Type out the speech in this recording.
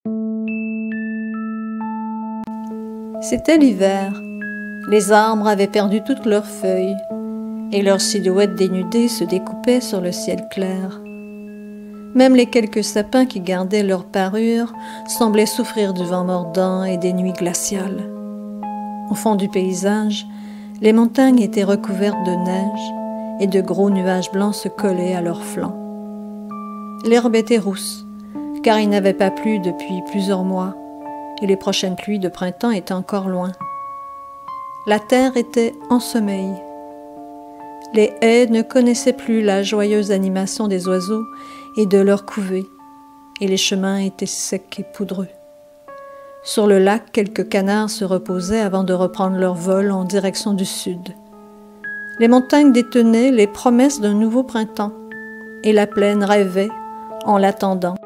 C'était l'hiver. Les arbres avaient perdu toutes leurs feuilles, et leurs silhouettes dénudées se découpaient sur le ciel clair. Même les quelques sapins qui gardaient leur parure semblaient souffrir du vent mordant et des nuits glaciales. Au fond du paysage, les montagnes étaient recouvertes de neige et de gros nuages blancs se collaient à leurs flancs. L'herbe était rousse, car il n'avait pas plu depuis plusieurs mois, et les prochaines pluies de printemps étaient encore loin. La terre était en sommeil. Les haies ne connaissaient plus la joyeuse animation des oiseaux et de leurs couvées, et les chemins étaient secs et poudreux. Sur le lac, quelques canards se reposaient avant de reprendre leur vol en direction du sud. Les montagnes détenaient les promesses d'un nouveau printemps, et la plaine rêvait en l'attendant.